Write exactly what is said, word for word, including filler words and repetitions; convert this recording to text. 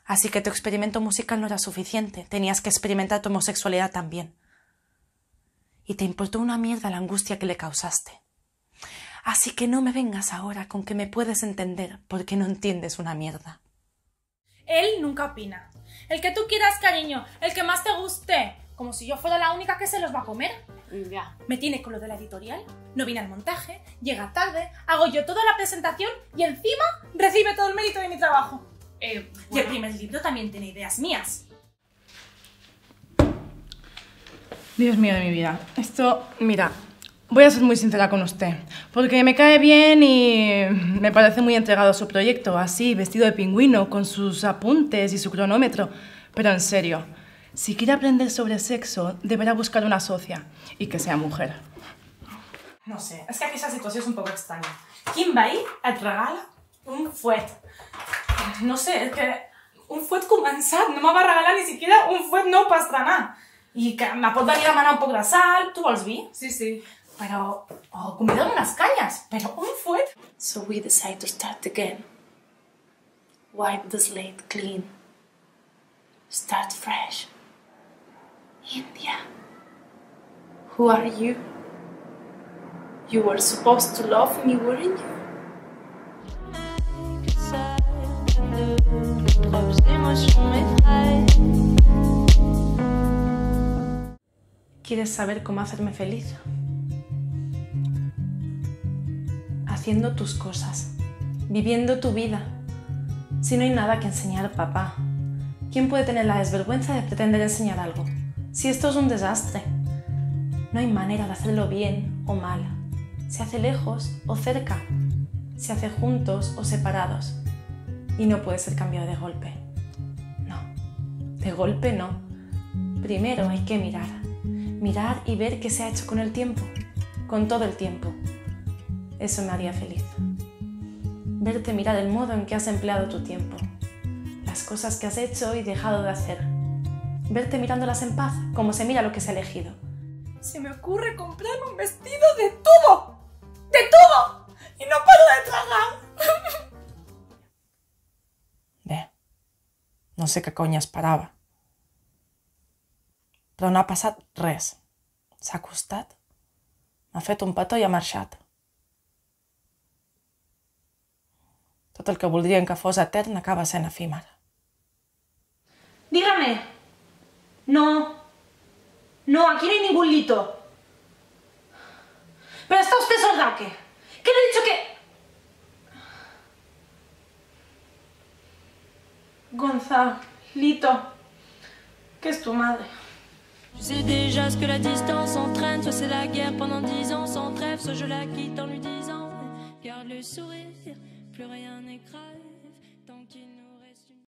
Así que tu experimento musical no era suficiente, tenías que experimentar tu homosexualidad también. Y te importó una mierda la angustia que le causaste. Así que no me vengas ahora con que me puedes entender, porque no entiendes una mierda. Él nunca opina. El que tú quieras, cariño, el que más te guste. Como si yo fuera la única que se los va a comer. Ya. Me tiene con lo de la editorial, no viene al montaje, llega tarde, hago yo toda la presentación y encima recibe todo el mérito de mi trabajo. Eh, bueno. Y el primer libro también tiene ideas mías. Dios mío de mi vida. Esto, mira, voy a ser muy sincera con usted. Porque me cae bien y me parece muy entregado a su proyecto. Así, vestido de pingüino, con sus apuntes y su cronómetro. Pero en serio, si quiere aprender sobre sexo, deberá buscar una socia. Y que sea mujer. No sé, és que aquesta situació és un poc estranya. Quin veí et regala un fuet? No sé, és que un fuet començat, no me va regalar ni siquiera un fuet nou per estrenar. I que me pot venir a demanar un poc de sal, tu vols vi? Sí, sí. Però, o convida'm unes canyes, però un fuet? So we decide to start again. Wipe the slate clean. Start fresh. India. Who are you? You were supposed to love me, weren't you? ¿Quieres saber cómo hacerme feliz? Haciendo tus cosas, viviendo tu vida. Si no hay nada que enseñar, papá, ¿quién puede tener la desvergüenza de pretender enseñar algo? Si esto es un desastre, no hay manera de hacerlo bien o mal. Se hace lejos o cerca, se hace juntos o separados. Y no puede ser cambiado de golpe. No, de golpe no. Primero hay que mirar. Mirar y ver qué se ha hecho con el tiempo, con todo el tiempo. Eso me haría feliz. Verte mirar el modo en que has empleado tu tiempo. Las cosas que has hecho y dejado de hacer. Verte mirándolas en paz, como se mira lo que se ha elegido. Se me ocurre comprarme un vestido de tubo. ¡De tubo! Y no paro de tragar. Bé, no sé què cony esperava. Però no ha passat res. S'ha acostat, m'ha fet un petó i ha marxat. Tot el que voldrien que fos etern acaba sent efímer. Dígame. No. No, aquí no hay ningún lito. Pero está usted sorda, ¿qué? ¿Qué le he dicho que...? Gonzalito, que es tu madre. Je sais déjà ce que la distance entraîne. Soit c'est la guerre pendant dix ans sans trêve, soit je la quitte en lui disant garde le sourire, plus rien n'écrase.